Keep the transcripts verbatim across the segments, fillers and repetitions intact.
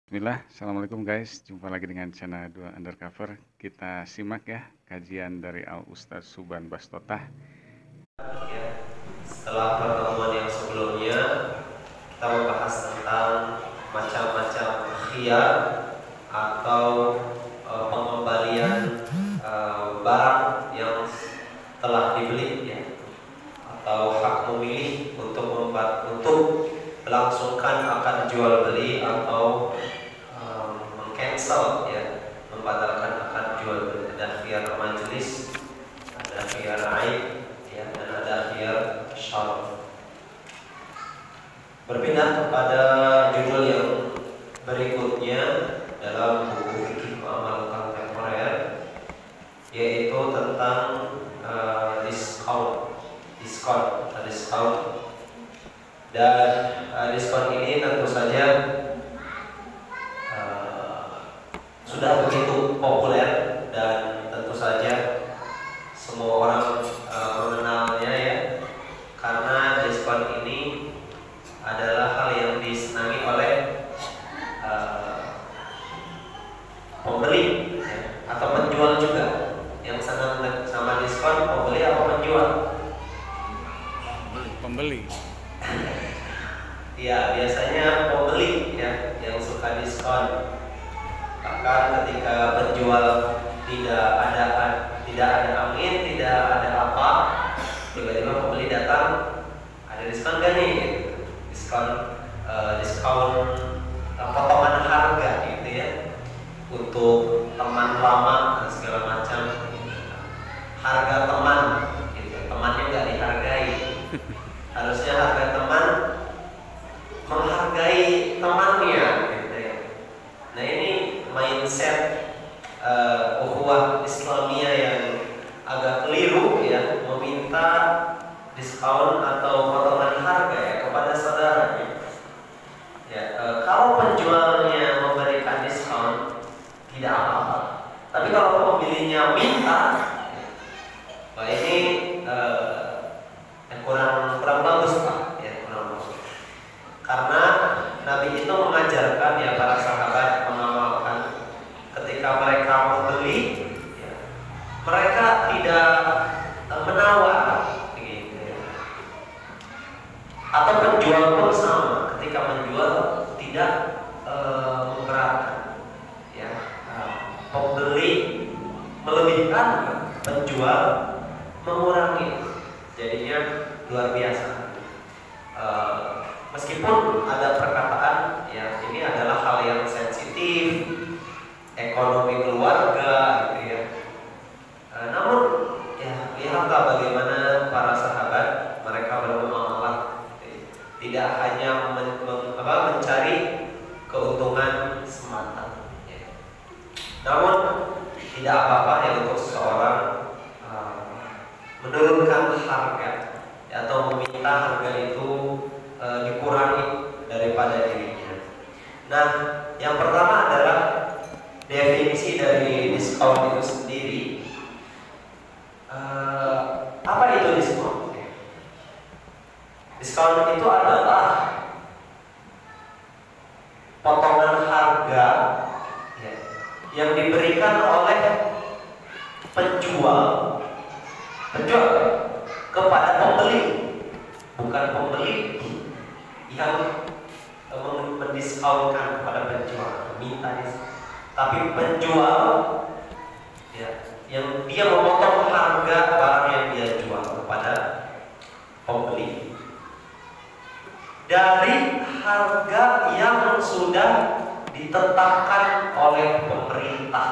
Bismillah, Assalamualaikum guys. Jumpa lagi dengan channel dua Undercover. Kita simak ya kajian dari Al Ustaz Suban Bastotah. Ya, setelah pertemuan yang sebelumnya kita membahas tentang macam-macam khiyar atau e, pengembalian e, barang yang telah dibeli ya, atau hak memilih untuk membuat untuk melangsungkan akad jual beli atau mengcancel ya, membatalkan akad jual beli. Ada khiyar majelis, ada khiyar aib ya, dan ada khiyar syaraf. Berpindah kepada judul yang berikutnya dalam buku fikih muamalah kontemporer, yaitu tentang uh, diskon, diskon, atau diskon. Dan uh, diskon ini tentu saja sudah begitu populer dan tentu saja semua orang uh, mengenalnya ya, karena diskon ini adalah hal yang disenangi oleh uh, pembeli ya, atau penjual juga. Yang senang sama diskon pembeli atau penjual? Pembeli. Ya, biasanya pembeli ya yang suka diskon. Bahkan ketika penjual tidak ada tidak ada angin, tidak ada apa, tiba-tiba pembeli datang, ada diskon gak nih? Diskon, uh, diskon uh, potongan harga gitu ya, untuk teman lama dan segala macam. Harga teman, gitu. Temannya nggak dihargai. Harusnya harga teman menghargai temannya. Gitu ya. Nah ini mindset uh, ukhuwah Islamiyah yang agak keliru ya, meminta diskon atau potongan harga ya kepada saudaranya. Ya, uh, kalau penjualnya memberikan diskon tidak apa-apa, tapi kalau pembelinya minta, wah ini uh, yang kurang kurang bagus pak, ya kurang bagus. Karena Nabi itu mengajarkan ya para sahabat mengamalkan ketika mereka membeli, ya, mereka tidak uh, menawar, gitu ya. Atau penjual pun sama, ketika menjual tidak uh, memberatkan, ya. Uh, pembeli melebihkan, penjual mengurangi, jadinya luar biasa. Uh, Meskipun ada perkataan ya ini adalah hal yang sensitif, ekonomi keluarga gitu ya. E, namun ya lihatlah bagaimana para sahabat mereka bermuamalah, tidak hanya men, men, apa, mencari keuntungan semata ya. Namun tidak apa-apa ya untuk seseorang uh, menurunkan harga ya, atau meminta harga itu E, dikurangi daripada dirinya. Nah, yang pertama adalah definisi dari diskon itu sendiri. E, apa itu diskon? Diskon itu adalah potongan harga ya, yang diberikan oleh penjual, penjual kepada pembeli, bukan pembeli yang mendiskonkan kepada penjual, minta diskon, tapi penjual ya, yang dia memotong harga barang yang dia jual kepada pembeli dari harga yang sudah ditetapkan oleh pemerintah.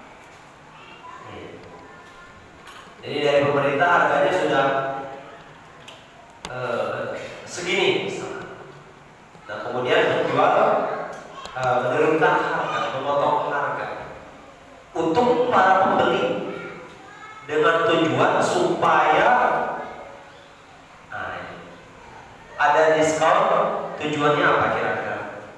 Jadi dari pemerintah harganya sudah uh, segini misalnya. Nah kemudian penjual e, menurunkan harga, memotong harga untuk para pembeli dengan tujuan supaya nah, ada diskon. Tujuannya apa kira-kira?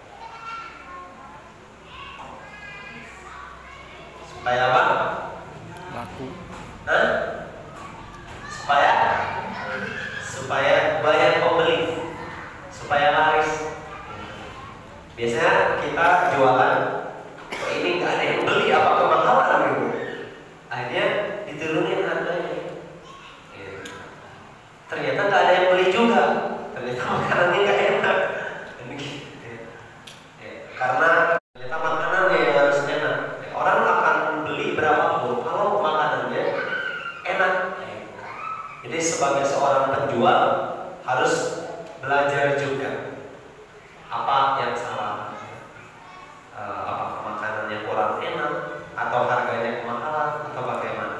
Supaya apa? Laku. Hah? Supaya supaya banyak pembeli, supaya laris. Biasanya kita jualan, oh ini nggak ada yang beli, apa kemahalan gitu. Akhirnya diturunin harganya. Gitu. Ternyata nggak ada yang beli juga. Ternyata makanannya nggak enak. Gitu. Ya, karena ternyata makanannya yang harus enak. Orang akan beli berapapun kalau makanannya enak. Jadi sebagai seorang penjual harus belajar juga apa yang salah, e, apakah makanannya kurang enak atau harganya kemahalan atau bagaimana.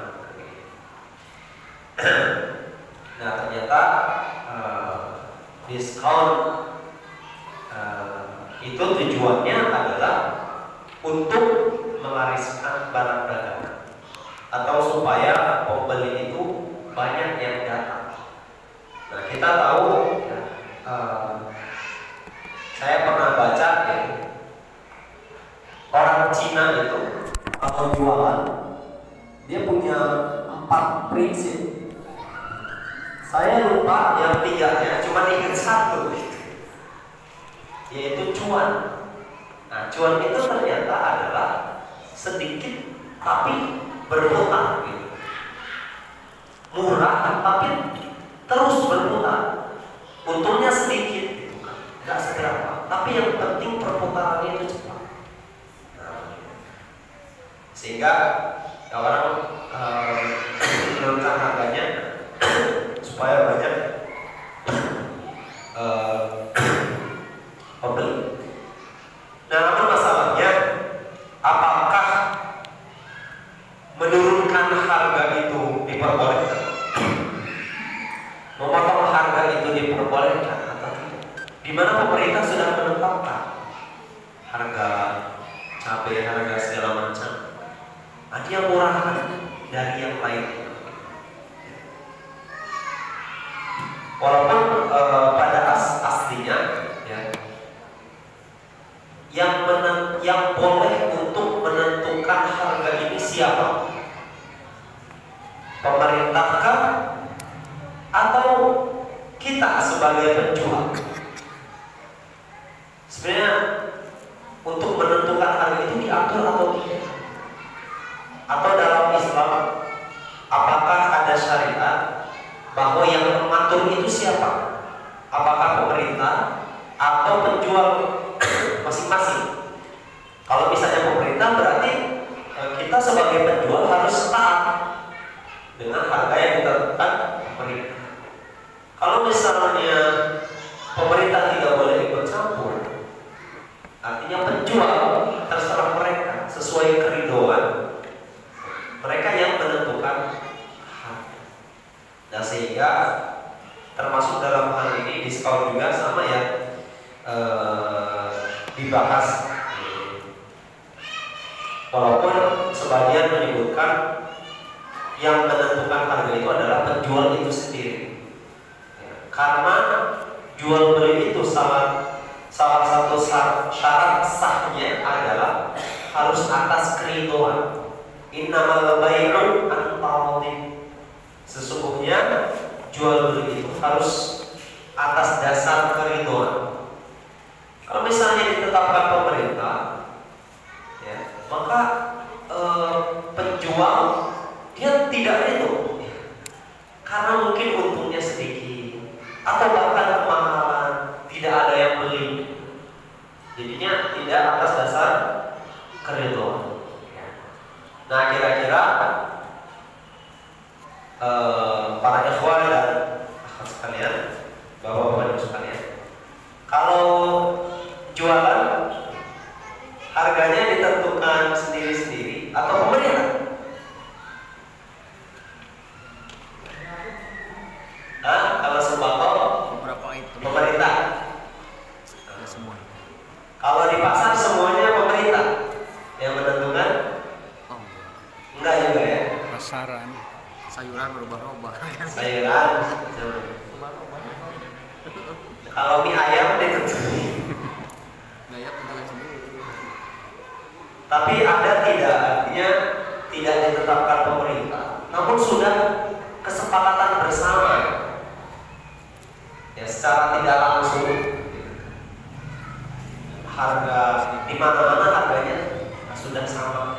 Nah ternyata e, diskon e, itu tujuannya adalah untuk melariskan barang dagangan atau supaya pembeli itu banyak yang datang. Nah kita tahu ya, e, saya pernah baca ya, orang Cina itu kalau jualan dia punya empat prinsip. Saya lupa yang tiganya, cuma ingat satu gitu. Yaitu cuan. Nah cuan itu ternyata adalah sedikit tapi berputar gitu. Murah tapi terus berputar. Untungnya sedikit gitu kan, nggak seberapa. Tapi yang penting perputarannya itu cepat. Nah, sehingga ya orang uh, menurunkan harganya supaya banyak uh, pembeli. Nah, namun masalahnya apakah menurunkan harga itu diperbolehkan? Memotong harga itu diperbolehkan atau tidak? Di mana pemerintah sudah menetapkan harga cabai, harga segala macam. Ada yang murah dari yang lain. Walaupun e, pada as aslinya ya, yang menen yang boleh untuk menentukan harga ini siapa? Pemerintahkah atau kita sebagai penjual? Sebenarnya untuk menentukan harga itu diatur atau tidak? Atau dalam Islam apakah ada syariat bahwa yang mengatur itu siapa? Apakah pemerintah atau penjual masing-masing? Kalau misalnya pemerintah berarti kita sebagai penjual harus taat dengan harga yang ditentukan pemerintah. Kalau misalnya pemerintah tidak boleh ikut campur, artinya penjual terserah mereka sesuai keridhaan mereka yang menentukan harga. Nah sehingga termasuk dalam hal ini diskon juga sama yang eh, dibahas. Walaupun sebagian menyebutkan yang menentukan harga itu adalah penjual itu sendiri. Karena jual beli itu salah salah satu syarat sahnya adalah harus atas keridhaan. Innamal bai'u an taradin. Sesungguhnya jual beli itu harus atas dasar keridhaan. Kalau misalnya ditetapkan pemerintah, ya, maka e, penjual dia tidak itu, karena mungkin untungnya sedikit atau bahkan kemahalan, tidak ada yang beli. Jadinya tidak atas dasar keridhaan. Nah kira-kira eh, para ikhwan dan akhwat sekalian, bapak-bapak ibu sekalian, kalau jualan harganya ditentukan sendiri-sendiri atau pemerintah? Nah, kalau sembako pemerintah. Kalau di pasar semuanya pemerintah yang menentukan? Enggak juga ya. Pasaran, sayuran berubah-ubah. Sayuran. Kalau mie ayam ditentukan. Gaya tentukan sendiri. Tapi ada tidak, artinya tidak ditetapkan pemerintah, namun sudah kesepakatan bersama. Ya secara tidak langsung harga di mana-mana harganya sudah sama.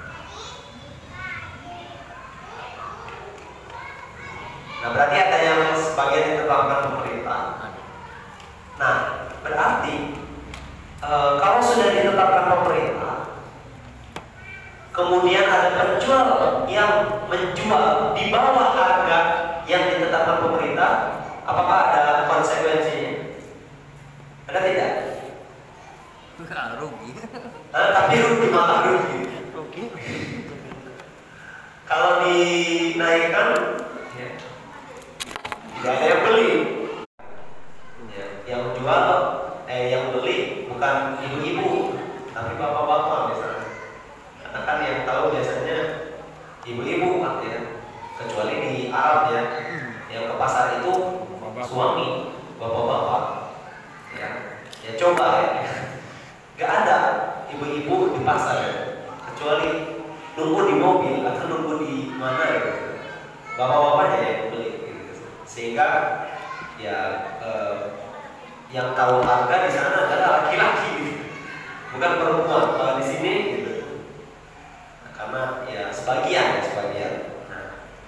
Nah, berarti ada yang sebagian ditetapkan pemerintah. Nah, berarti e, kalau sudah ditetapkan pemerintah, kemudian ada penjual yang menjual di bawah harga yang ditetapkan pemerintah, apakah ada konsekuensinya? Ada tidak? Enggak, rugi. Nah, tapi rugi, malah rugi. Rugi. Kalau dinaikkan, ya, tidak ada yang beli. Ya, yang jual, eh yang beli bukan ibu-ibu, tapi bapak-bapak misalnya. Karena kan yang tahu biasanya ibu-ibu, ya. Kecuali di Arab ya, yang ke pasar itu suami, bapak-bapak. Ya, ya coba ya. Gak ada ibu-ibu di pasar ya, kecuali nunggu di mobil atau nunggu di mana ya. Bapak-bapaknya yang beli. Sehingga ya eh, yang tahu harga di sana adalah laki-laki, bukan perempuan. Kalau di sini gitu. Nah, karena ya sebagian ya sebagian. Nah,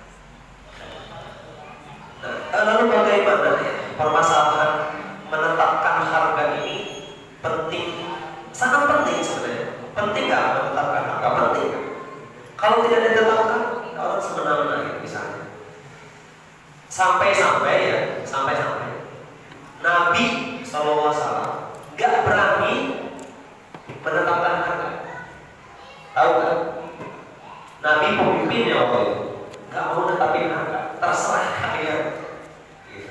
nah lalu bagaimana ya permasalahan menetapkan harga ini penting, sangat penting sebenarnya. Penting nggak menetapkan harga? Penting. Kalau tidak ditetapkan, orang semena-mena ya misalnya. Sampai-sampai ya, sampai-sampai Nabi shallallahu alaihi wasallam gak berani menetapkan harga. Tahu kan? Nabi pemimpinnya waktu itu gak mau menetapkan harga, terserah kalian. Gitu.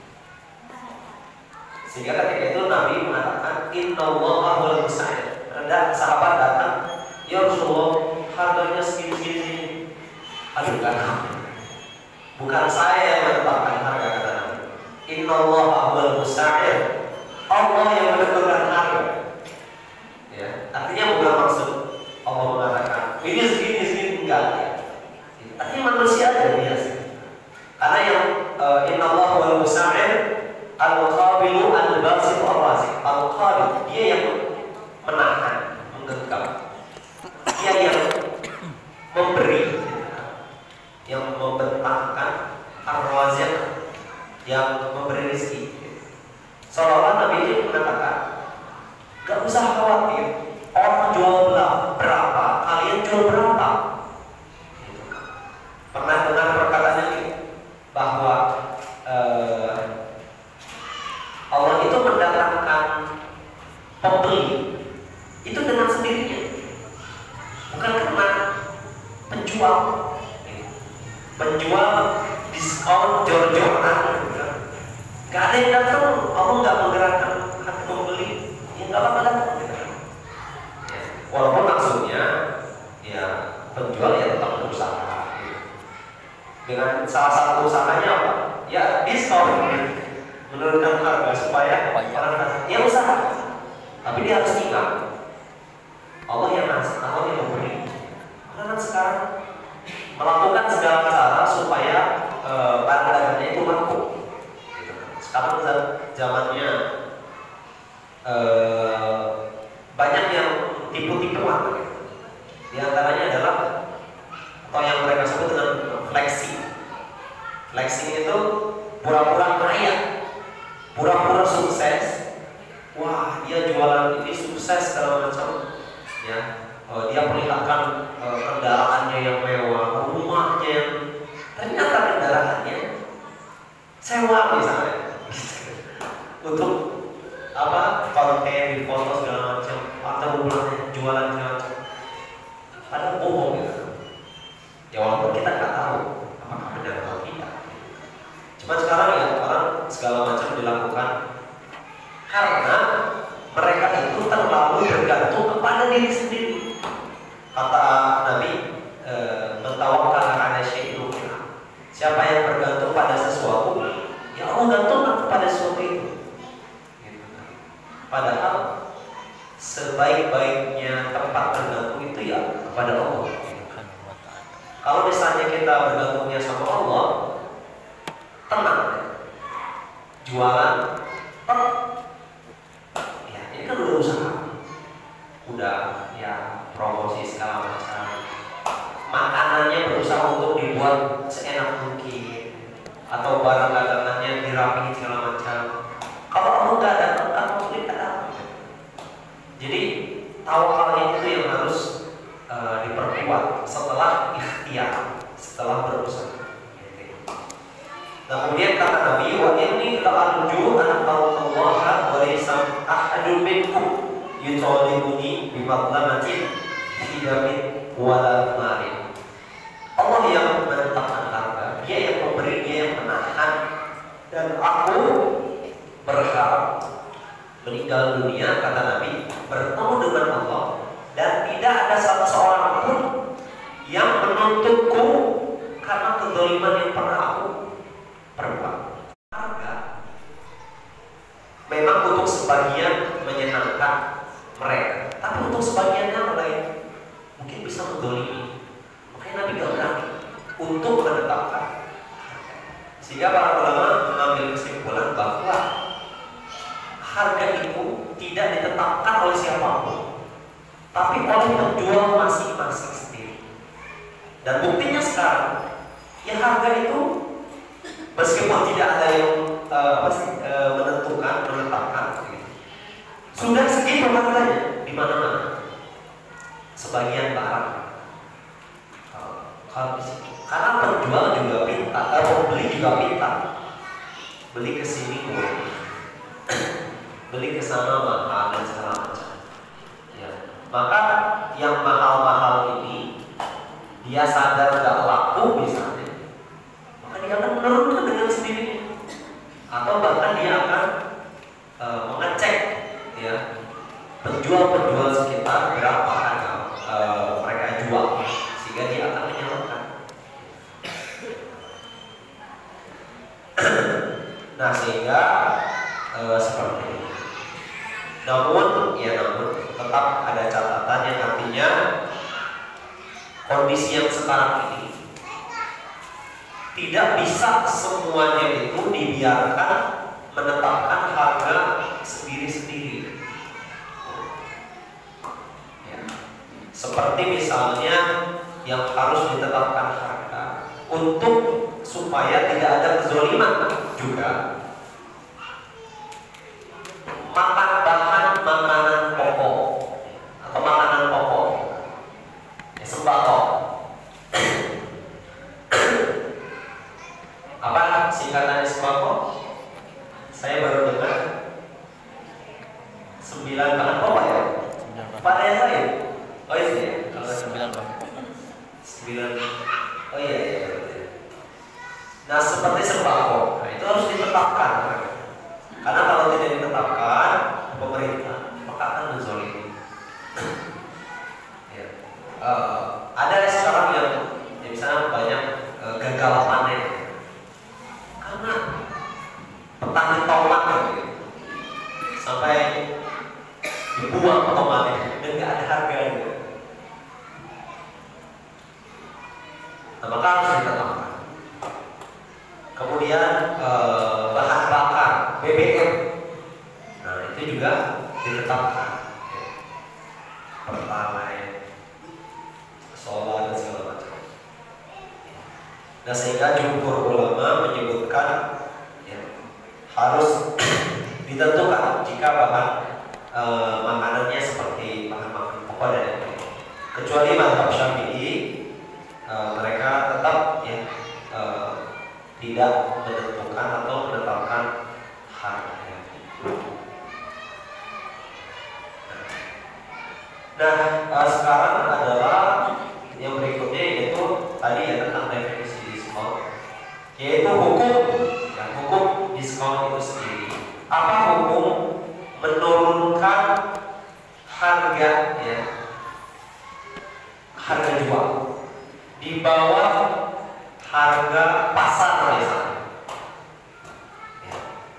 Sehingga ketika itu Nabi mengatakan innallaha huwal musa'id. Ada sahabat datang, ya Rasulullah, harganya segini-segini. Aduh kan? Bukan saya yang menetapkan harga, kata Nabi. Innallaha huwal musa'id. Allah yang menentukan harga. Ya, artinya bukan maksud Allah mengatakan ini segini segini enggak ya. Artinya manusia aja biasa. Karena yang uh, innallaha huwal musa'id al-qabilu al-basit ar-razik. Al-qabil dia yang menahan, menggenggam. Dia yang memberi, yang membentangkan ar-razik, yang memberi rezeki. Seolah-olah Nabi ini mengatakan, gak usah khawatir, orang jual berapa, kalian jual berapa. Pernah dengar perkataan ini bahwa eh, Allah itu mendatangkan pembeli itu dengan sendirinya, bukan karena penjual. Penjual diskon jor-joran, gak ada yang datang. Allah nggak menggerakkan hati pembeli, ya nggak apa-apa datang. Walaupun maksudnya ya penjual ya tetap berusaha. Dengan salah satu usahanya apa? Ya diskon, menurunkan harga supaya orang datang. Ya usaha, tapi dia harus ingat Allah yang ngasih, Allah yang memberi. Karena kan sekarang melakukan segala cara supaya e, barang dagangnya itu laku. Sekarang zamannya e, banyak yang tipu-tipuan. Di antaranya adalah atau yang mereka sebut dengan flexing. Flexing itu pura-pura kaya, pura-pura sukses. Wah, dia jualan ini sukses segala macam. Ya. Uh, dia perlihatkan uh, kendaraannya yang mewah, rumahnya yang ternyata kendaraannya sewa misalnya untuk apa konten di foto segala macam atau rumahnya jualan segala macam, padahal bohong gitu. Ya walaupun kita nggak tahu apakah benar atau tidak. Cuma sekarang ya orang segala macam dilakukan karena mereka itu terlalu bergantung kepada diri sendiri. Kata Nabi, "Bertawakal ala syai'in." Siapa yang bergantung pada sesuatu, ya Allah gantungkan kepada sesuatu itu. Padahal sebaik-baiknya tempat bergantung itu ya kepada Allah. Kalau misalnya kita bergantungnya sama Allah, tenang, jualan, ya ini kan udah usaha. udah ya promosi segala macam, makanannya berusaha untuk dibuat seenak mungkin, atau barang dagangannya dirapihin segala macam. Kalau Allah nggak datang, kan mungkin nggak datang. Jadi tawakal itu yang harus uh, diperkuat setelah ikhtiar, setelah berusaha. Nah, kemudian kata Nabi, wa inni la'arju an tawallaha wa laysa ahadun minkum yutalibuni bimadlamatin fi damin wala marin. Allah yang menetapkan harga, Dia yang memberi, Dia yang menahan, dan aku berharap meninggal dunia, kata Nabi, bertemu dengan Allah, dan tidak ada satu seorang pun yang menuntutku karena kezaliman yang pernah aku perempuan. Harga memang untuk sebagian menyenangkan mereka, tapi untuk sebagian yang lain mungkin bisa mendolimi. Makanya Nabi gak berani untuk menetapkan harga. Sehingga para ulama mengambil kesimpulan bahwa harga itu tidak ditetapkan oleh siapapun, tapi oleh penjual masing-masing sendiri. Dan buktinya sekarang, ya harga itu meskipun tidak ada yang uh, uh, menentukan, menetapkan, gitu, sudah segitu harganya di mana-mana. Sebagian barang, uh, kalau di situ, karena penjual juga pintar, uh, pembeli juga pintar, beli ke sini murah, beli ke sana mahal dan segala macam. Ya. Maka yang mahal-mahal ini dia sadar nggak laku misalnya, dia akan menurunkan dengan sendirinya, atau bahkan dia akan e, mengecek ya penjual-penjual sekitar berapa harga e, mereka jual, sehingga dia akan menyalurkan. Nah, sehingga e, seperti ini. Namun ya namun tetap ada catatan yang artinya kondisi yang sekarang ini tidak bisa semuanya itu dibiarkan menetapkan harga sendiri-sendiri. Ya. Seperti misalnya yang harus ditetapkan harga untuk supaya tidak ada kezaliman juga, makan bahan makanan pokok atau makanan pokok, ya, sembako. Apa singkatannya sembako? Saya baru dengar sembilan bahan pokok ya. Pada yang lain? Oh iya, kalau sembilan bahan pokok. Sembilan. Oh iya, iya. Nah, seperti sembako, nah, itu harus ditetapkan. Karena kalau tidak ditetapkan pemerintah, maka akan menzalimi. Ya. Uh, ada sekarang yang, ya misalnya banyak uh, gagal panen. Karena petani tomat gitu, sampai dibuang tomatnya dan nggak ada harganya. Nah, maka harus ditetapkan. Kemudian eh, bahan bakar B B M, nah itu juga ditetapkan. Pertalite, solar dan segala macam. Nah, sehingga jumhur ulama menyebutkan ya, harus ditentukan jika bahan e, makanannya seperti bahan makanan pokok dan yang lain. Kecuali mazhab Syafi'i, e, mereka tetap ya e, tidak menentukan atau menetapkan harga. Nah, e, sekarang adalah yang berikutnya, yaitu tadi ya tentang definisi diskon, yaitu hukum ya, hukum diskon itu sendiri. Apa hukum menurunkan harga ya, harga jual di bawah harga pasar misalnya ya.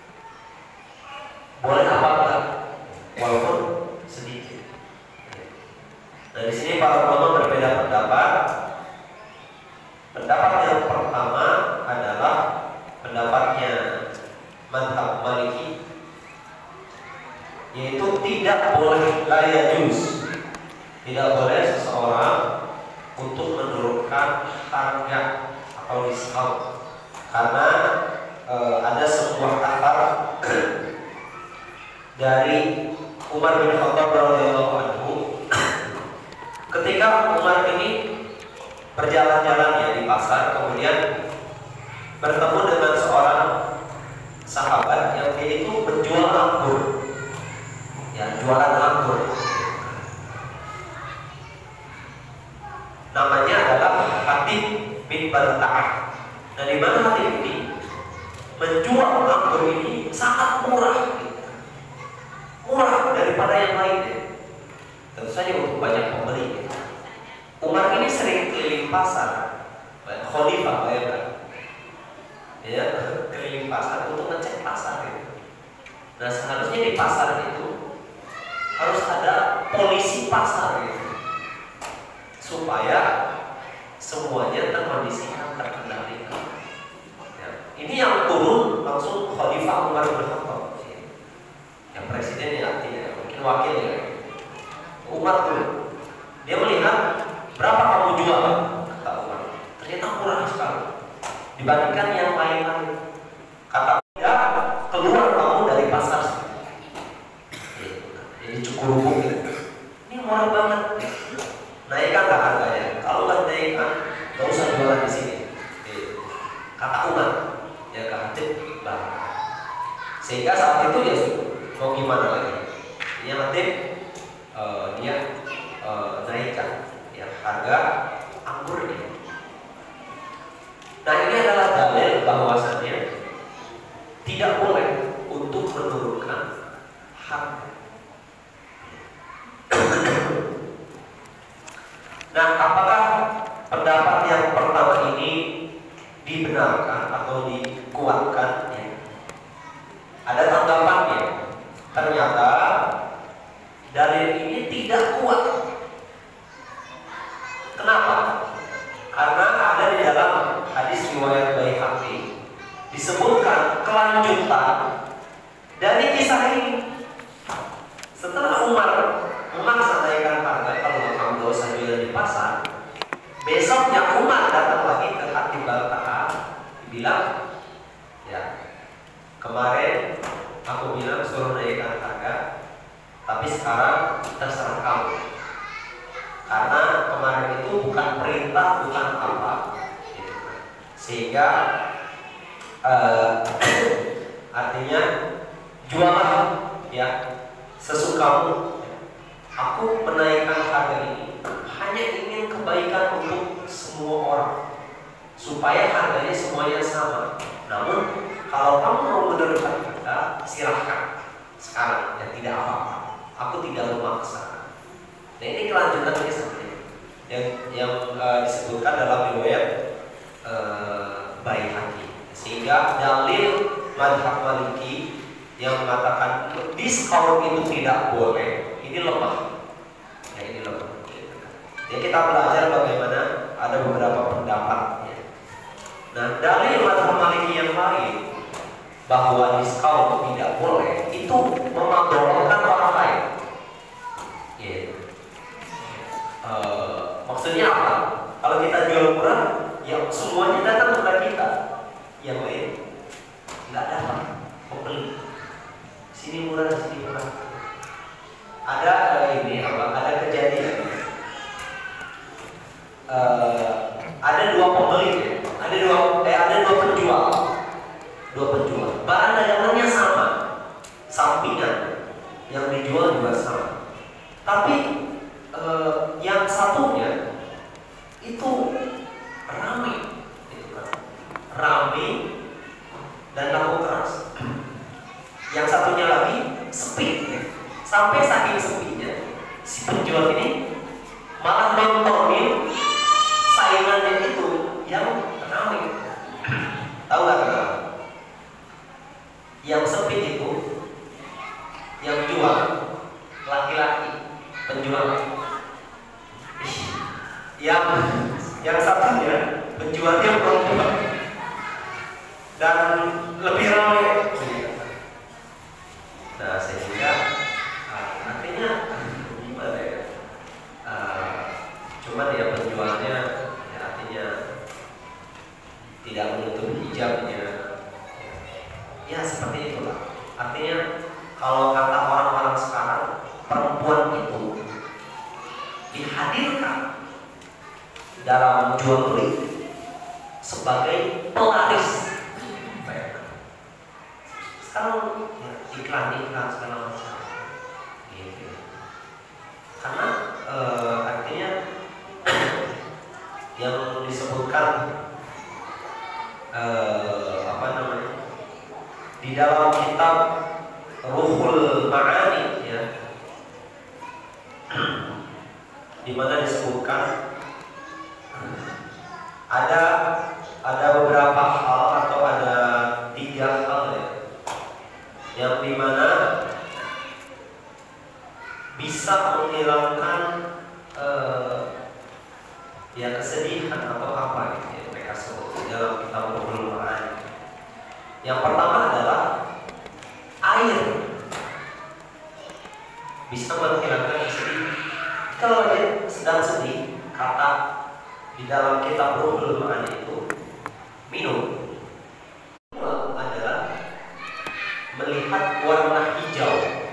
Boleh apa enggak? Walaupun sedikit. Nah, di sini para ulama berbeda pendapat. Pendapat yang pertama adalah pendapatnya mazhab Maliki, yaitu tidak boleh la yajuz Tidak boleh seseorang untuk menurunkan harga atau diskon, karena e, ada sebuah kata dari Umar bin Khattab radhiyallahu anhu. Ketika Umar ini berjalan-jalan ya di pasar, kemudian bertemu dengan seorang sahabat yang dia itu menjual anggur, ya jualan anggur. Namanya adalah Hatib bin Balta'ah. Nah, di mana Hatib ini menjual anggur ini sangat murah, murah daripada yang lainnya. Tentu saja untuk banyak pembeli. Umar ini sering keliling pasar, khalifah bayangkan, ya keliling pasar untuk ngecek pasar itu. Nah, seharusnya di pasar itu harus ada polisi pasar gitu, supaya semuanya terkondisikan, terkendalikan. Ya, ini yang turun langsung Khalifah Umar bin Khattab. Yang presiden ya artinya, mungkin wakilnya. Umar dulu, dia melihat berapa kamu jual, kata Umar. Ternyata murah sekali dibandingkan yang lain-lain. Kata tidak, keluar kamu dari pasar. Jadi cukup rumput gitu. Ini murah banget. Naikkan tak harganya? Kalau nggak naikkan, nggak usah jualan di sini. Kata Umar, ya Hatib bang. Sehingga saat itu ya mau gimana lagi? Dia Hatib, uh, dia uh, naikkan ya harga anggur ini. Nah, ini adalah dalil bahwasannya tidak boleh untuk menurunkan harga. Nah, apakah pendapat yang pertama ini dibenarkan atau dikuatkan? Ya. Ada tanggapannya. Ternyata dalil ini tidak kuat. Kenapa? Karena ada di dalam hadis riwayat Baihaqi disebutkan kelanjutan dari kisah ini. Setelah Umar memaksa naikkan harga, kalau kamu gak usah jual di pasar, besoknya Umar datang lagi ke Hatib Balta'ah, bilang, ya kemarin aku bilang suruh naikkan harga, tapi sekarang terserah kamu, karena kemarin itu bukan perintah, bukan apa, sehingga uh, artinya jualah ya sesukamu. Aku menaikkan harga ini hanya ingin kebaikan untuk semua orang, supaya harganya semuanya sama. Namun kalau kamu mau menurunkan harga, silahkan sekarang, ya tidak apa-apa. Aku tidak memaksa. Nah, ini kelanjutannya sebenarnya yang yang uh, disebutkan dalam riwayat uh, Baihaqi. Sehingga dalil mazhab Maliki yang mengatakan diskon itu tidak boleh, ini lemah. Ya, ini lemah. Jadi kita belajar bagaimana ada beberapa pendapat. Ya. Nah, dalil mazhab Maliki yang lain bahwa diskon tidak boleh itu memandorkan orang lain. Ya. E, maksudnya apa? Kalau kita jual murah, ya semuanya datang kepada kita. Yang lain nggak dapat pembeli. Sini murah, sini murah. Ada ini apa? Ada kejadian. Uh, ada dua pembeli, ya. ada dua, eh, ada dua penjual, dua penjual. Barang dagangannya sama, sampingan, yang dijual juga sama. Tapi uh, yang satunya itu ramai, itu kan, ramai dan laku keras. Yang satunya lagi sepi, ya. Sampai saking sepinya si penjual ini malah nontonin saingannya itu yang ramai. Tahu nggak kenapa? Yang sepi itu yang jual laki-laki penjual, yang yang satunya penjualnya perempuan dan lebih ramai. Nah, sehingga uh, artinya gimana ya? Uh, kalau kata orang-orang sekarang, perempuan itu dihadirkan dalam jual beli sebagai pelaris. Sekarang ya, iklan-iklan segala macam, gitu. Karena eh, artinya yang disebutkan eh, apa namanya di dalam kitab Ruhul Ma'ani, ya, di mana disebutkan ada ada beberapa hal atau ada tiga hal, ya, yang dimana bisa menghilangkan eh, ya kesedihan atau apa gitu, ya, mereka sebut dalam kitab Ruhul Ma'ani. Yang pertama adalah air bisa menghilangkan kesedihan. Kalau dia sedang sedih, kata di dalam kitab Ruhul Ma'ani itu minum. Kedua adalah melihat warna hijau.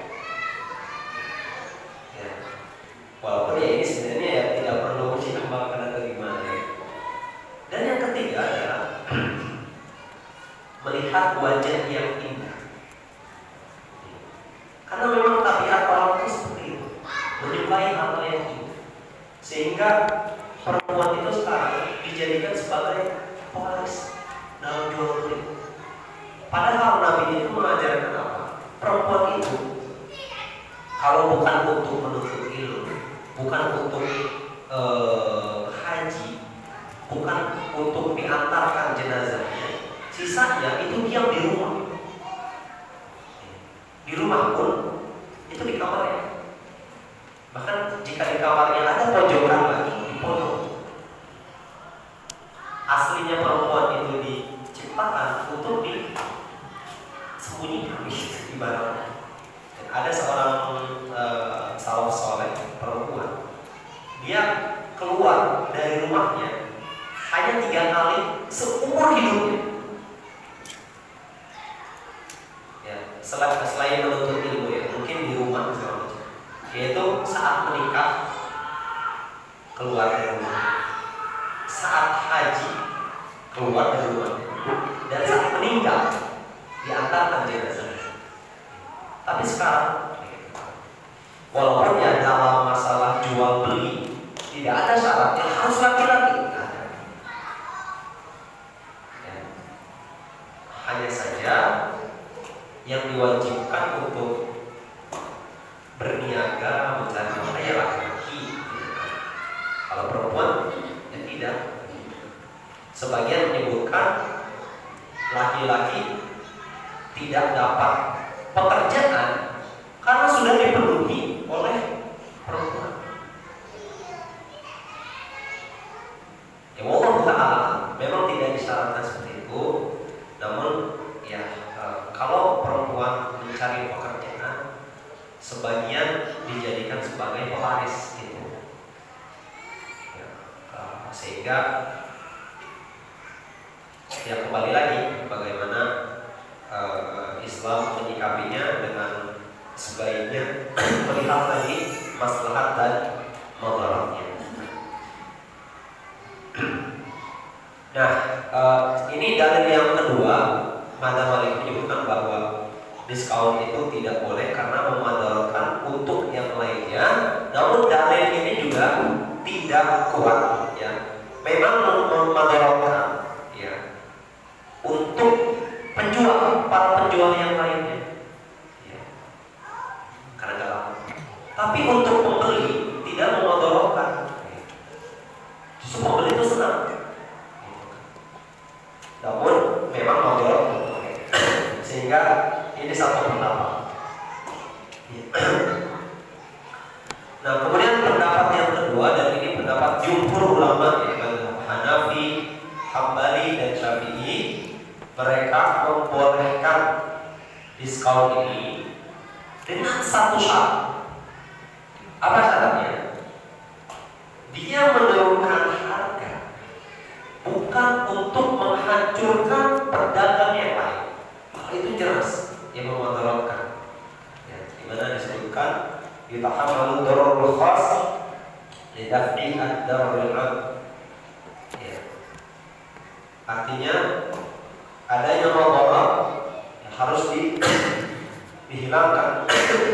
Ya. Walaupun ya ini sebenarnya ya tidak perlu ditambahkan atau gimana. Ya. Dan yang ketiga adalah melihat wajah yang indah. Karena memang tabiat orang itu seperti itu, menyukai hal yang indah. Sehingga perempuan itu sekarang dijadikan sebagai pelaris dalam jual beli. Padahal Nabi itu mengajarkan apa? Perempuan itu kalau bukan untuk menuntut ilmu, bukan untuk uh, haji, bukan untuk diantarkan jenazahnya, sisanya itu diam di rumah. Di rumah pun itu di kamarnya. Bahkan jika di kamarnya ada pojokan lagi, di pojok. Aslinya perempuan itu diciptakan untuk disembunyikan, ibaratnya. Ada seorang uh, salaf soleh perempuan, dia keluar dari rumahnya hanya tiga kali seumur hidupnya. Ya, selain, selain menuntut ilmu, ya, mungkin di rumah segala macam. Yaitu saat menikah keluar dari rumah, saat haji keluar dari rumah, dan saat meninggal diantarkan jenazah. Tapi sekarang, walaupun ya dalam masalah jual beli tidak ada syarat yang harus laki-laki, ya. Hanya saja yang diwajibkan untuk berniaga mencari nafkah ya laki-laki. Kalau perempuan ya tidak. Sebagian menyebutkan laki-laki tidak dapat pekerjaan karena sudah dipenuhi oleh perempuan. Ya Allah Ta'ala memang tidak disyaratkan seperti itu. Namun ya e, kalau perempuan mencari pekerjaan, sebagian dijadikan sebagai pewaris gitu. Ya, e, sehingga ya kembali lagi bagaimana uh, Islam menyikapinya dengan sebaiknya melihat lagi maslahat dan madaratnya. Nah, uh, ini dalil yang kedua. Madzhab Malik menyebutkan bahwa diskon itu tidak boleh karena memadaratkan untuk yang lainnya. Namun dalil ini juga tidak kuat, ya. Memang memadaratkan, ya, untuk penjual, para penjual yang lainnya, ya, karena gak laku. Tapi untuk pembeli tidak memadaratkan, justru pembeli itu senang. Namun memang madarat, sehingga ini satu pendapat. Nah, kemudian pendapat yang kedua, dan ini pendapat jumhur ulama, yaitu Hanafi, Hambali dan Syafi'i. Mereka membolehkan diskon ini dengan satu syarat. Apa syaratnya? Dia menurunkan harga, bukan untuk menghancurkan pedagang yang lain. Hal itu jelas yang memadaratkan. di mana disebutkan yutahammalu dararul khas li daf'i ad-dararil 'am. Ya. Artinya adanya madarat yang harus di, dihilangkan.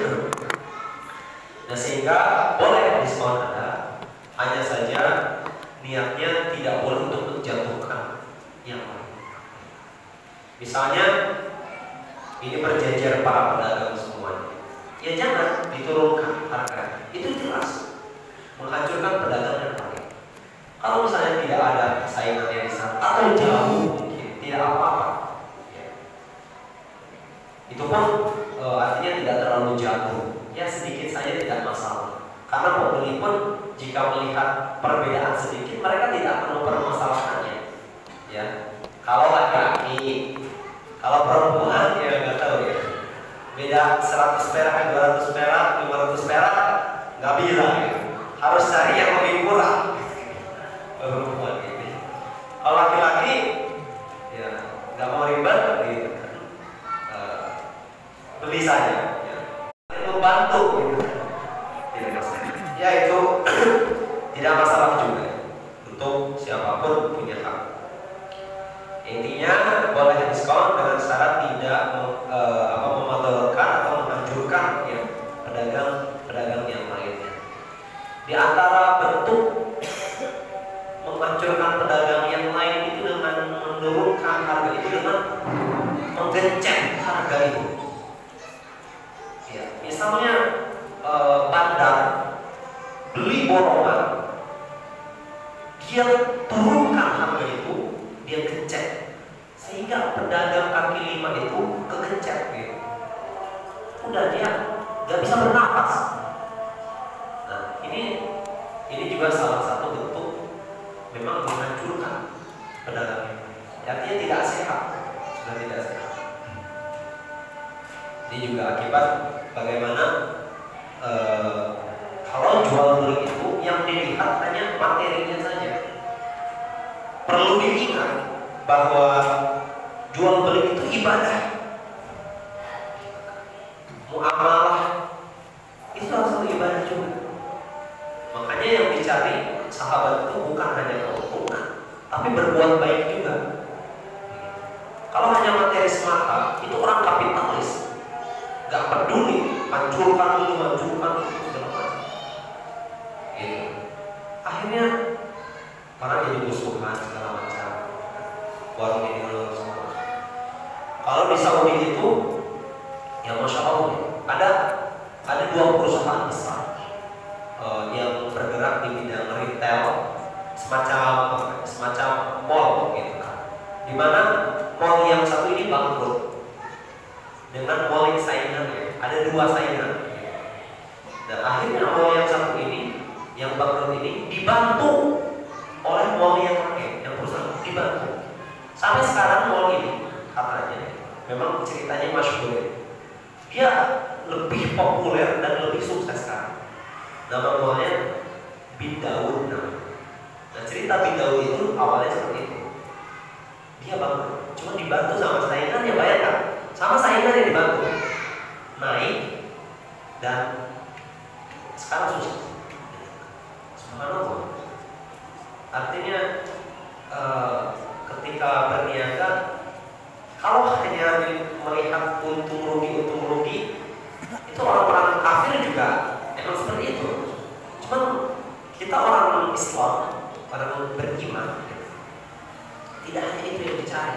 Nah, sehingga boleh diskon ada, hanya saja niatnya tidak boleh untuk menjatuhkan yang lain. Misalnya ini perjanjian para pedagang semuanya, ya jangan diturunkan harga. Itu jelas menghancurkan pedagang yang lain. Kalau misalnya tidak ada saingannya di sana atau jauh mungkin tidak apa-apa. Ya. Itu pun e, artinya tidak terlalu jauh. Ya sedikit saja tidak masalah. Karena pembeli pun jika melihat perbedaan sedikit mereka tidak akan mempermasalahkannya. Ya. Kalau laki-laki, kalau perempuan ya nggak tahu ya. Beda seratus perak, dua ratus perak, lima ratus perak nggak bisa ya. Harus cari yang lebih murah. Perempuan ini. Kalau laki-laki ya nggak mau ribet gitu kan. Uh, beli saja. Ya. Itu bantu gitu. Tidak masalah. Ya itu tidak masalah juga untuk siapapun punya hak. Intinya boleh diskon dengan syarat tidak e, apa memadaratkan atau menghancurkan ya pedagang-pedagang yang lainnya. Di antara bentuk menghancurkan pedagang yang lain itu dengan menurunkan harga itu dengan menggencet harga itu. Ya, misalnya e, bandar beli borongan, dia turunkan harga itu, dia gencet sehingga pedagang kaki lima itu kegencet gitu. Udah dia nggak bisa bernafas. Nah ini ini juga salah satu bentuk memang menghancurkan pedagang. Artinya tidak sehat, sudah tidak sehat. Ini juga akibat bagaimana eh, kalau jual beli itu yang dilihat hanya materinya saja. Perlu diingat bahwa jual beli itu ibadah, muamalah itu salah satu ibadah juga. Makanya yang dicari sahabat itu bukan hanya keuntungan, tapi berbuat baik juga. Kalau hanya materi semata, itu orang kapitalis, gak peduli, hancurkan dulu, hancurkan dulu, segala macam. Gitu. Akhirnya orang jadi musuhan segala macam. Warung ini dulu semua. Kalau di Saudi itu, ya masya Allah, ada ada dua perusahaan besar uh, yang bergerak di bidang retail, semacam semacam mall gitu kan. Dimana mall yang satu ini bangkrut dengan mall yang saingannya. Ada dua saingan. Dan akhirnya mall yang satu ini, yang bangkrut ini dibantu oleh mall yang lain, yang perusahaan dibantu. Sampai sekarang mall ini katanya memang ceritanya masyhur. Dia lebih populer dan lebih sukses sekarang. Nama mallnya Bin Daud. Nah cerita Bin Daud itu awalnya seperti itu. Dia bangkrut, cuma dibantu sama saingannya, bayangkan. Sama saingannya dibantu naik dan sekarang sukses. Subhanallah. Artinya uh, ketika berniaga, kalau hanya melihat untung rugi untung rugi, itu orang-orang kafir juga emang seperti itu. Cuman kita orang Islam, orang beriman, tidak hanya itu yang dicari.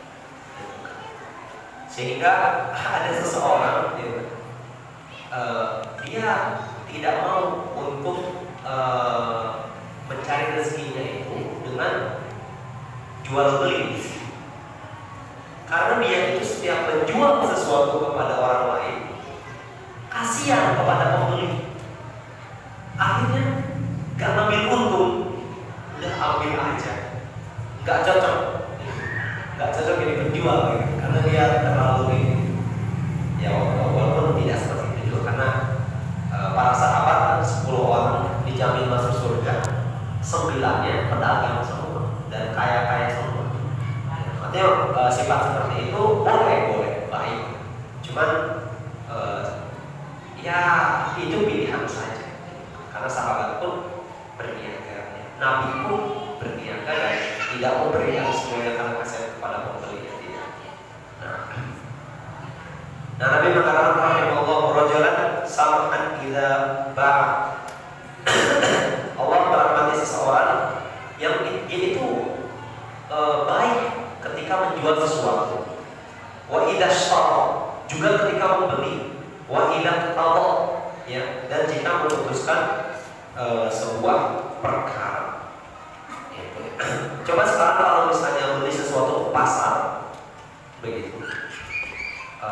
Sehingga ada seseorang gitu, uh, dia tidak mau untuk uh, mencari rezekinya itu dengan jual beli, karena dia itu setiap menjual sesuatu kepada orang lain kasihan kepada pembeli, akhirnya gak ngambil untung, udah ambil aja, gak cocok, gak cocok jadi penjual gitu. Karena dia terlalu ini, ya walaupun tidak seperti itu juga, karena e, para sahabat kan sepuluh orang dijamin masuk surga, sembilannya pedagang semua dan kaya-kaya semua. Artinya e, sifat seperti itu boleh boleh baik, cuman e, ya itu pilihan saja. Karena sahabat pun berniaga, ya. Nabi pun berniaga dan tidak mau berikan semuanya karena kasih kepada pembeli, ya, tidak. Nah, nah Nabi mengatakan rahimahullah rajulan samahan idza ba'a. Allah merahmati seseorang yang dia itu e, baik ketika menjual sesuatu. Wa idza syara, juga ketika membeli. Wa idza qada, ya, dan jika memutuskan e, sebuah perkara. Gitu. Coba sekarang kalau misalnya beli sesuatu ke pasar, begitu. E,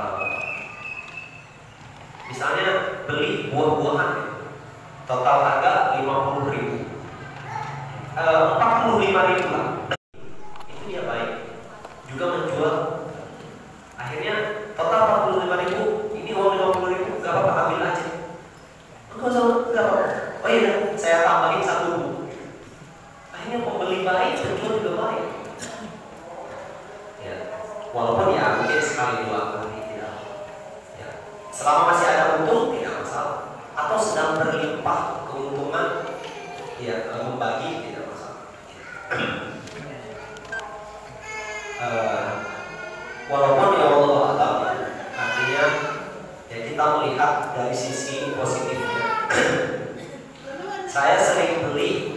misalnya beli buah-buahan, total harga lima puluh ribu, empat puluh lima ribu lah. Itu dia baik. Juga menjual, akhirnya total empat puluh lima ribu, ini uang lima puluh ribu, gak apa-apa, ambil aja. Enggak usah, enggak apa-apa. Oh iya, saya tambahin satu ribu. Akhirnya pembeli baik, penjual juga baik. Ya, walaupun ya mungkin sekali dua kali tidak. Ya, selama masih ada untung tidak masalah. Atau sedang berlimpah keuntungan, ya, membagi tidak masalah. uh, walaupun ya Allah alam, artinya ya kita melihat dari sisi positifnya. Saya sering beli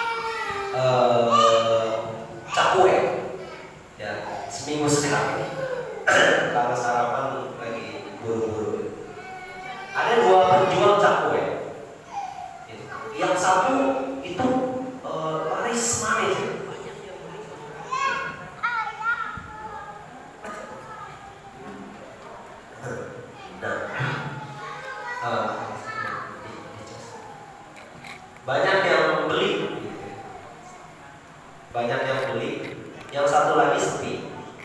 uh, cakwe, ya, seminggu sekali karena sarapan lagi buru-buru. Ada dua penjual cakwe, yang satu itu uh, laris manis. Nah, uh, banyak yang beli, banyak yang beli. Yang satu lagi sepi.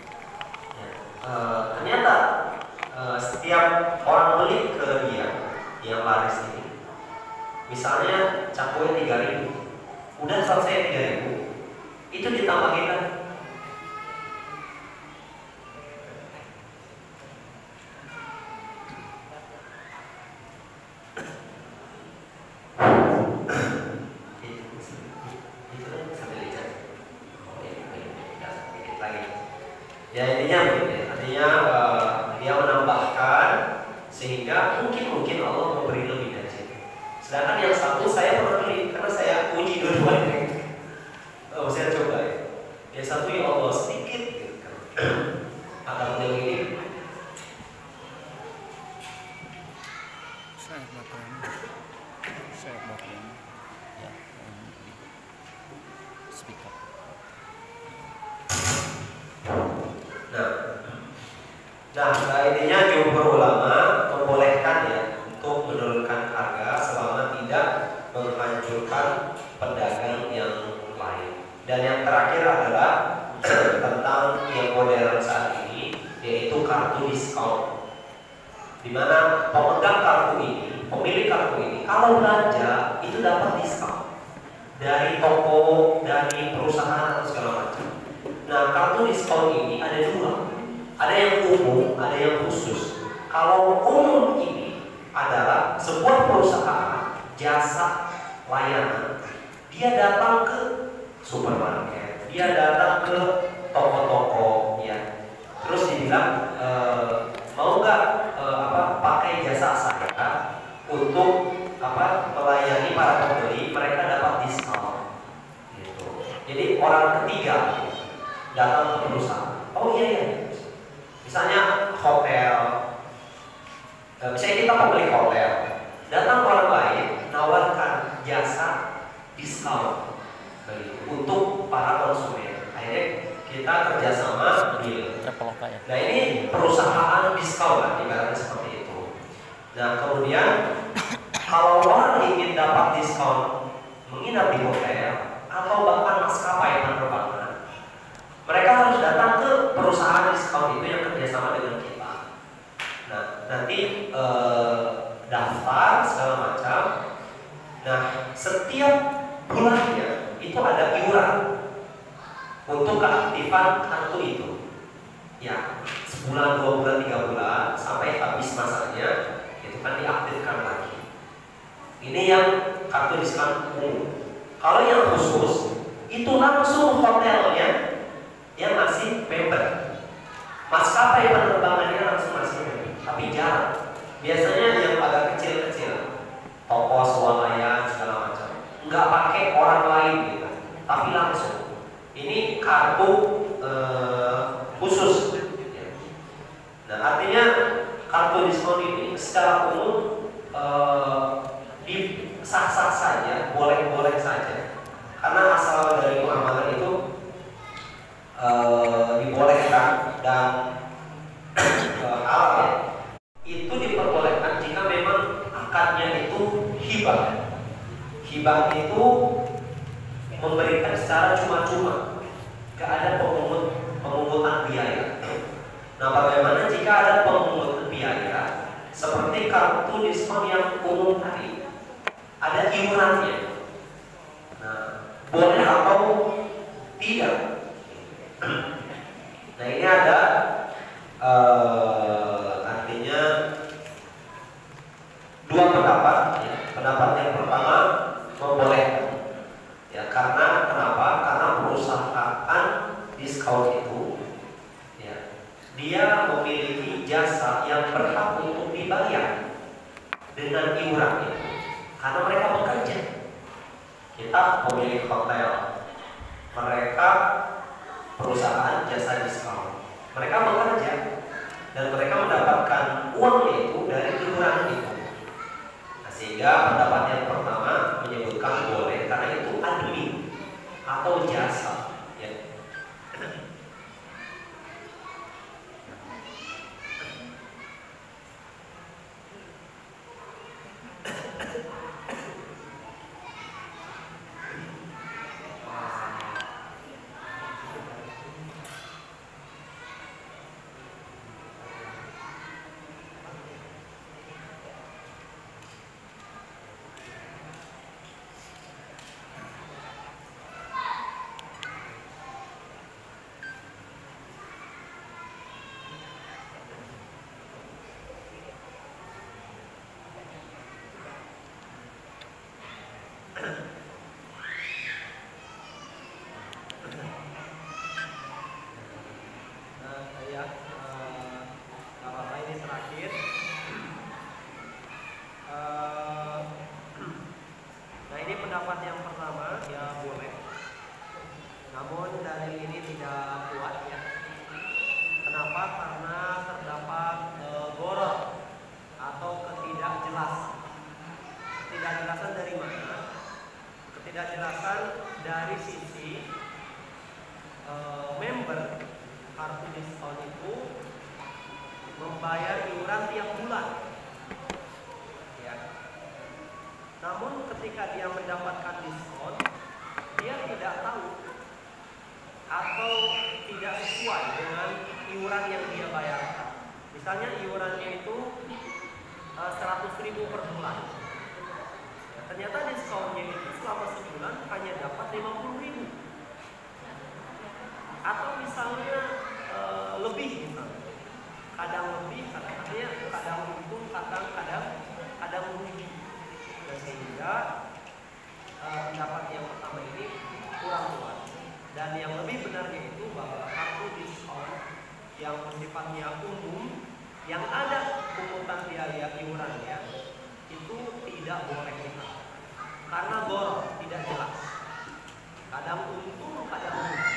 Uh, ternyata uh, setiap orang beli ke dia yang laris ini, misalnya cakwe tiga ribu, udah selesai tiga ribu, itu ditambahin kan. Ya intinya begitu, artinya uh, dia menambahkan sehingga mungkin mungkin Allah memberi lebih dari situ. Sedangkan yang satu saya pernah beli karena saya uji dua-duanya. Oh, saya coba ya. Yang satu ya Allah sedikit gitu kan. Ada yang ini. Saya bakal, saya bakal, ya, speak up. Nah, nah intinya jumhur ulama membolehkan ya untuk menurunkan harga selama tidak menghancurkan pedagang yang lain. Dan yang terakhir adalah tentang yang modern saat ini, yaitu kartu diskon. Di mana pemegang kartu ini, pemilik kartu ini, kalau belanja itu dapat diskon dari toko, dari perusahaan atau segala macam. Nah, kartu diskon ini ada dua, ada yang umum, ada yang khusus. Kalau umum ini adalah sebuah perusahaan jasa layanan, dia datang ke supermarket, dia datang ke toko-toko, ya. Terus dibilang e, mau nggak e, apa pakai jasa saya untuk apa melayani para pembeli, mereka dapat diskon. Gitu. Jadi orang ketiga datang ke perusahaan. Oh iya ya. Misalnya hotel, misalnya kita pemilik hotel, datang orang lain nawarkan jasa diskon untuk para konsumen. Akhirnya kita kerjasama deal. Nah ini perusahaan diskon lah, ibaratnya seperti itu. Nah kemudian kalau orang ingin dapat diskon menginap di hotel atau bahkan maskapai penerbangan, mereka harus datang ke perusahaan diskon itu yang kerjasama dengan kita. Nah, nanti eh, daftar segala macam. Nah, setiap bulannya itu ada iuran untuk keaktifan kartu itu. Ya, sebulan, dua bulan, tiga bulan sampai habis masanya, itu kan diaktifkan Ini yang kartu diskon umum. Kalau yang khusus itu langsung hotelnya yang masih member. Maskapai penerbangannya langsung masih member. Tapi jarang. Biasanya yang agak kecil-kecil, toko swalayan segala macam, nggak pakai orang lain gitu, tapi langsung. Ini kartu eh, khusus. Nah, artinya kartu diskon ini secara umum eh, di sah-sah saja, boleh-boleh saja, karena asal dari muamalah itu eh, dibolehkan dan eh, halal ya. Itu diperbolehkan jika memang akadnya itu hibah. Hibah itu memberikan secara cuma-cuma, gak ada pemungut pemungutan biaya. Nah, bagaimana jika ada pemungutan biaya seperti kartu diskon yang umum tadi, ada iurannya? Nah, boleh atau tidak? Nah, ini ada uh, artinya dua pendapat. Ya. Pendapat yang pertama membolehkan. Ya, karena kenapa? Karena perusahaan diskon itu ya, dia memiliki jasa yang berhak untuk dibayar dengan iurannya, karena mereka bekerja. Kita pemilik hotel, mereka perusahaan jasa diskon, mereka bekerja dan mereka mendapatkan uangnya itu dari iuran itu. Nah, sehingga pendapat yang pertama menyebutkan boleh karena itu admin atau jasa. Ya. Pendapat yang pertama ya boleh, namun dalil ini tidak kuat ya. Kenapa? Karena terdapat e, goror atau ketidakjelasan. Ketidakjelasan dari mana? Ketidakjelasan dari sisi e, member kartu diskon itu membayar iuran tiap bulan. Namun ketika dia mendapatkan diskon, dia tidak tahu atau tidak sesuai dengan iuran yang dia bayarkan. Misalnya iurannya itu uh, seratus ribu per bulan. Ternyata diskonnya itu selama sebulan hanya dapat lima puluh ribu. Atau misalnya uh, lebih misalnya. Kadang lebih, kadang artinya kadang untung, kadang kadang kadang rugi. Sehingga uh, pendapat yang pertama ini kurang kuat, dan yang lebih benarnya itu bahwa kartu diskon yang sifatnya umum yang ada pungutan biaya iurannya itu tidak boleh dipakai karena gorong, tidak jelas, kadang untung kadang rugi.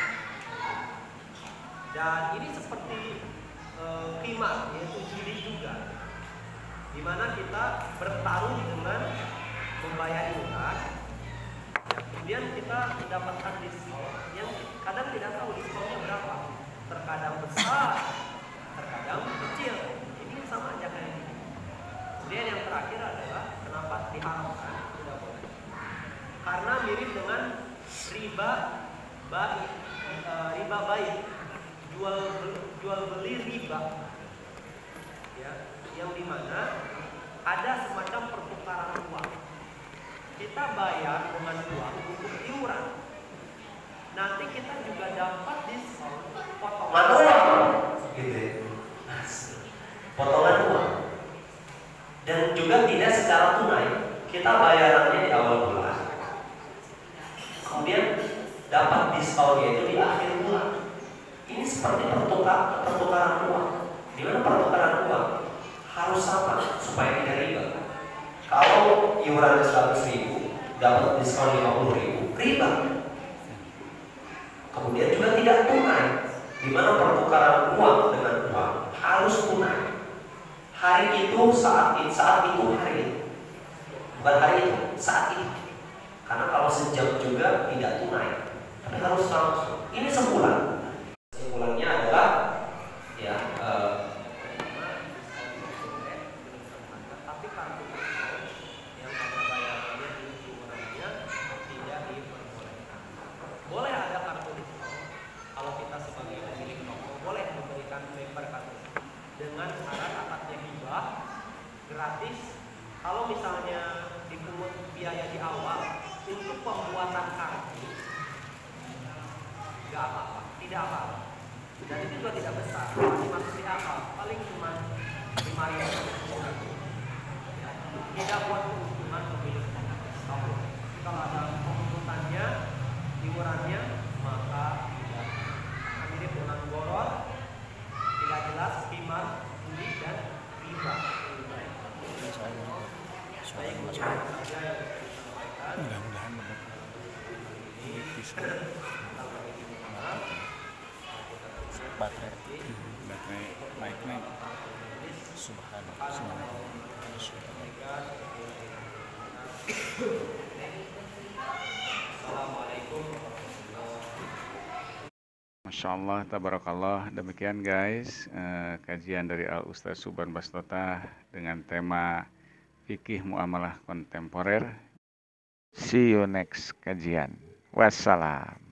Dan ini seperti uh, qimar, yaitu judi juga, di mana kita bertarung dengan membayar iuran, kemudian kita mendapatkan diskon yang kadang tidak tahu diskonnya berapa, terkadang besar, terkadang kecil. Ini sama aja kayak ini. Kemudian yang terakhir adalah kenapa diharamkan tidak boleh? Karena mirip dengan riba baik, e, riba baik, jual jual beli riba, ya, yang dimana ada semacam pertukaran uang. Kita bayar dengan uang untuk iuran. Nanti kita juga dapat diskon potongan uang, gitu. Potongan uang. Dan juga tidak secara tunai. kita bayarannya di awal bulan, kemudian dapat diskonnya itu di akhir bulan. Ini seperti pertukar, pertukaran uang. Di mana pertukaran uang harus sama supaya tidak riba. Kalau iurannya seratus ribu, dapat diskon lima puluh ribu, riba. Kemudian juga tidak tunai, di mana pertukaran uang dengan uang harus tunai. Hari itu saat itu, saat itu hari itu, bukan hari itu, saat itu. Karena kalau sejam juga tidak tunai, tapi harus langsung. Ini sebulan. Kesimpulannya adalah ya. Eh, tapi kartu yang pada bayarannya iurannya tidak diperbolehkan. Boleh ada kartu diskon kalau kita sebagai pemilik toko boleh memberikan member kartu dengan syarat akadnya hibah gratis. Kalau misalnya dipungut biaya di awal untuk pembuatan kartu, nggak apa-apa, tidak apa-apa. Dan itu juga tidak besar, masih masuk di akal, paling cuma lima ribu. Tidak buat keuntungan pemilik toko. Kalau ada keuntungannya, iurannya, maka tidak. Akan mirip dengan boror, tidak jelas, timar, judi dan riba. Baik, saja yang disampaikan. Mudah-mudahan dapat bisa baterai baterai naik naik. Subhanallah. Subhanallah. Masya Allah, tabarakallah. Demikian guys, eh, kajian dari Al Ustaz Suban Bastota dengan tema fikih muamalah kontemporer. See you next kajian. Wassalam.